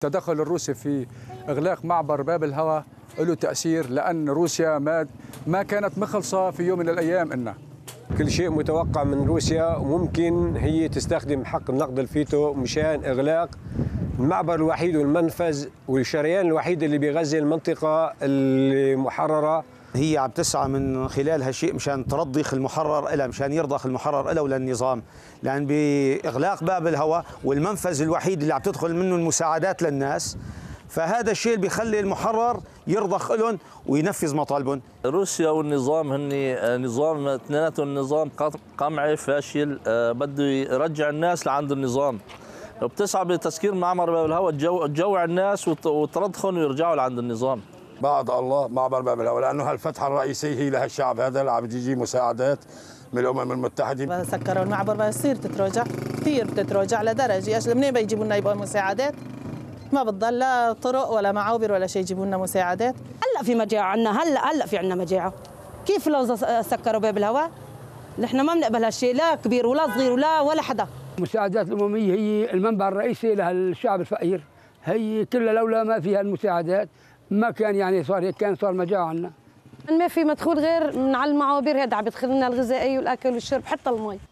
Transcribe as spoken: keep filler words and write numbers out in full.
التدخل الروسي في إغلاق معبر باب الهوى له تأثير، لأن روسيا ما ما كانت مخلصة في يوم من الأيام إنها كل شيء متوقع من روسيا، وممكن هي تستخدم حق النقد الفيتو مشان إغلاق المعبر الوحيد والمنفذ والشريان الوحيد اللي بيغذي المنطقة المحررة. هي عم تسعى من خلال هالشيء مشان ترضخ المحرر إلها، مشان يرضخ المحرر إلها وللنظام، لأن بإغلاق باب الهواء والمنفذ الوحيد اللي عم تدخل منه المساعدات للناس، فهذا الشيء اللي بيخلي المحرر يرضخ لهم وينفذ مطالبهم. روسيا والنظام هن نظام اثنيناتهم نظام قمعي فاشل، بده يرجع الناس لعند النظام، بتسعى بتسكير معبر باب الهواء تجوع الناس وترضخهم ويرجعوا لعند النظام. بعد الله معبر باب الهواء، لانه هالفتحه الرئيسيه هي لهالشعب هذا اللي عم تجي مساعدات من الامم المتحده. سكروا المعبر بصير تتراجع كثير، بتتراجع لدرجه ايش منين بيجيبوا لنا يبقى مساعدات؟ ما بتضل لا طرق ولا معابر ولا شيء يجيبوا لنا مساعدات. هلا في مجاعه عندنا، هلا هلا في عندنا مجاعه. كيف لو سكروا باب الهواء؟ نحن ما بنقبل هالشيء، لا كبير ولا صغير ولا ولا حدا. المساعدات الامميه هي المنبع الرئيسي للشعب الفقير، هي كلها لولا ما فيها المساعدات ما كان يعني صار هيك، كان صار مجاعه عندنا. ما في مدخول غير من على المعابر، هذا عم يدخل لنا الغذائي والاكل والشرب حتى المي.